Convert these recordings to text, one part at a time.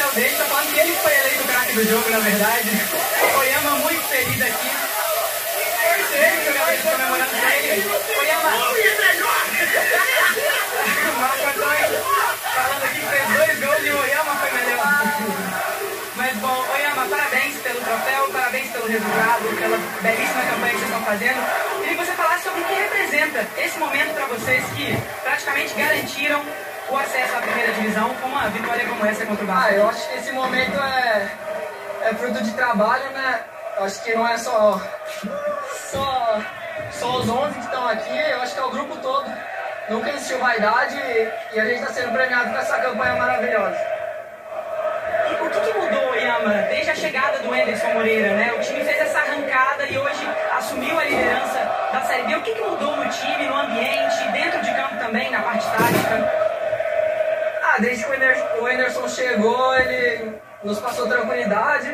troféu dele, tá falando que ele foi eleito o craque do jogo, na verdade. O Oyama muito feliz aqui. Ele, jogadores comemorando com ele. Oyama. O Marco Antônio falando aqui que fez 2 gols e o Oyama foi melhor. Mas bom, Oyama, parabéns pelo troféu, parabéns pelo resultado, pela belíssima campanha que vocês estão fazendo. Queria que você falasse sobre o que representa esse momento para vocês que praticamente garantiram o acesso à primeira divisão com uma vitória como essa contra o Vasco. Eu acho que esse momento é fruto de trabalho, né? Eu acho que não é só os 11 que estão aqui, eu acho que é o grupo todo. Nunca existiu vaidade e a gente está sendo premiado com essa campanha maravilhosa. O que mudou, Oyama, desde a chegada do Anderson Moreira, né? O time fez essa arrancada e hoje assumiu a liderança da Série B. O que mudou no time, no ambiente, dentro de campo também, na parte tática? Desde que o Anderson chegou, ele nos passou tranquilidade,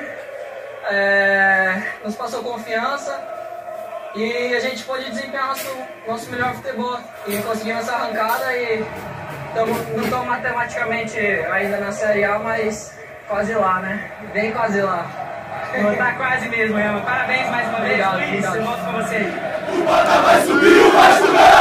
nos passou confiança e a gente pôde desempenhar nosso melhor futebol. E conseguimos essa arrancada e não estamos matematicamente ainda na Série A, mas quase lá, né? Bem quase lá. Tá quase mesmo, Oyama. Parabéns mais uma vez. Obrigado. Eu volto com você aí. O Bata vai subir, o Vasco vai